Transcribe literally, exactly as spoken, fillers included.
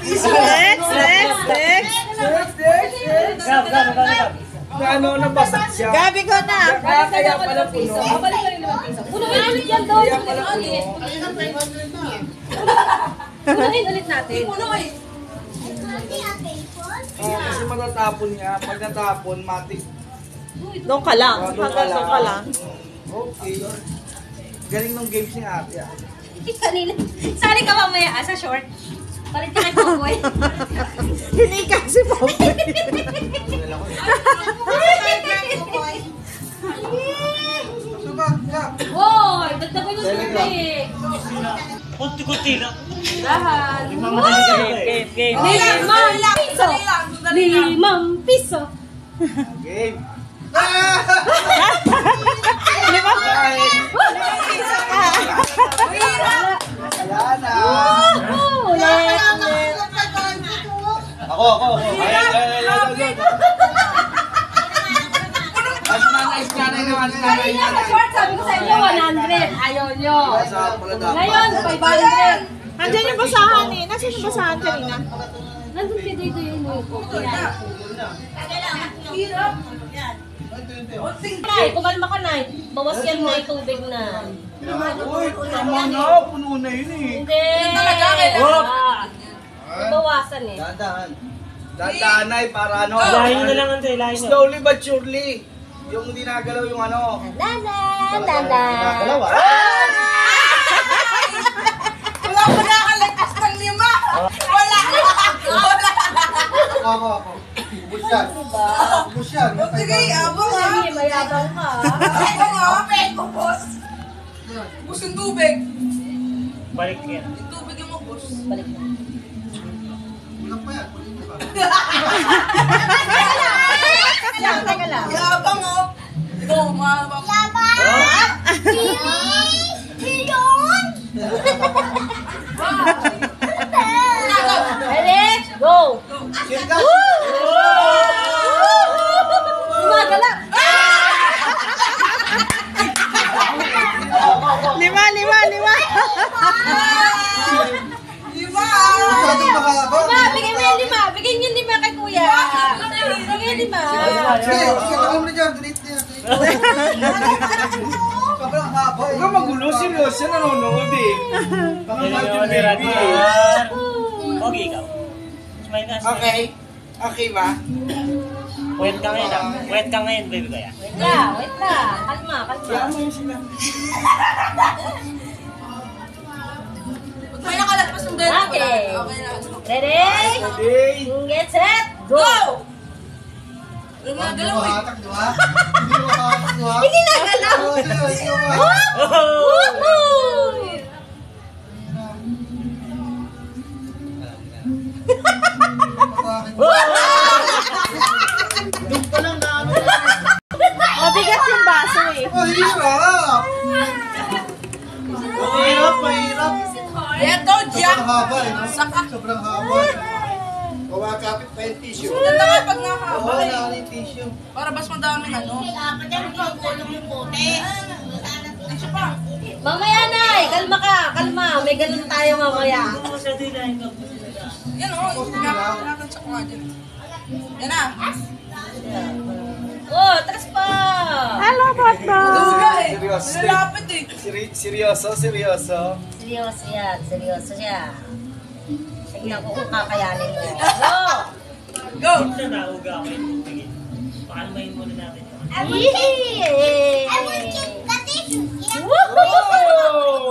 Next, next, next. Next, next, next. Gab, gab, gab, gab. Ano, nabasag siya. Gabi ko na. Kaya kaya pala puno. Babalik ka rin limang piso. Punuin ulit yan doon. Kaya pala puno. Punuin ulit natin. Punuin. Ah, kasi matatapon niya. Pag natapon, matik. Doon ka lang. Hanggang doon ka lang. Okay. Galing ng games ni ate. ah. Kanina. Sali ka mamaya ah, sa short. Palit ka kay Popoy. Hindi kasi po. Hoy! Ba't na ko yung tubig? Kunti-kunti lang. Dahan. Game, game. Limang piso! Limang piso! Game. Lima Dahil. piso ka. Wala na. Woohoo! Let, let. Ako, ako, ako. Ay, ay, ay, ay, ay. Mas nanay, nanay naman, nanay, Kanina nanay. short, sabi ko sa inyo, one hundred. Ayaw nyo. Saan pala dapat? Ngayon, five hundred. Nandiyan yung basahan eh. Nasaan yung basahan kanina? Nandun si Dito yung mo. Nay, kumalma ka na. Bawas yan na yung tubig na. Uy, tama na. Puno na yun eh. Hindi. talaga, kailangan. Ah. Bawasan eh. Dahan. Dahanay para ano. Ilahin nyo na lang, Ante. Ilahin nyo. Slowly but surely. Yung hindi nagalaw yung ano. La la la la. Nagalaw ah. Wala pa nakalagpas ng lima. Wala. Wala. Ako, ako. Ubus yan. Ubus yan. O sige, abang ha. Sige, mayabang ka. Abang ha. Ubus. Ubus yung tubig. Balik yan. Yung tubig yung ubus. Balik na. Teka lang, teka lang. Yabang ha. Ikaw, umabang. Ready? Go! Sirka. Gumagala! Lima, lima, lima. Lima. Lima, bigyan mo yung lima. Bigyan yung lima kay kuya. Bigyan yung lima. Huwag ka magulo. Seryoso. Nanonood eh. Baka Hello, natin ni baby eh. Ragnar. Okay, ikaw. Smile ka. smile. Okay. Okay ba? Wait ka ngayon ah. Wait ka ngayon, baby ko yan. Wait lang, wait lang. Kalma, kalma. Kaya mo yun sila. May nakalagpas ng dito. Okay. Okay na. Ready? Ready? Get set, go! Go! Gumagalaw eh. Hindi na galaw! Woohoo! Mabigat yung baso eh. Mahirap! Mahirap, mahirap. Ito, Jack. haba eh. no? Saka. Sobrang haba. Kumakapit pa yung tissue. Ganda nga pag nakahaba Oo, eh. na yung tissue. Para mas madaming ano. Tissue pa. Mamaya Nay, kalma ka, kalma. May ganun tayo mamaya. Ano sa dilahin ko? Yan o. Pinapin sa kuha dyan. Yan na. Oh, tres pa! Hello, Papa. Duga eh. Seryoso. Nilalapit eh. Seri- seryoso, seryoso. Seryoso yan, seryoso siya. Tingnan ko kung kakayanin mo. Go! Go. Minsan nauga ako yung tubig. Pakalmahin muna natin. Yee! Woohoo!